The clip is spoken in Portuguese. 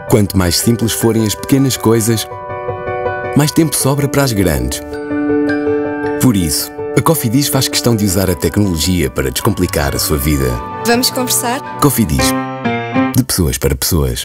Quanto mais simples forem as pequenas coisas, mais tempo sobra para as grandes. Por isso, a Cofidis faz questão de usar a tecnologia para descomplicar a sua vida. Vamos conversar? Cofidis. De pessoas para pessoas.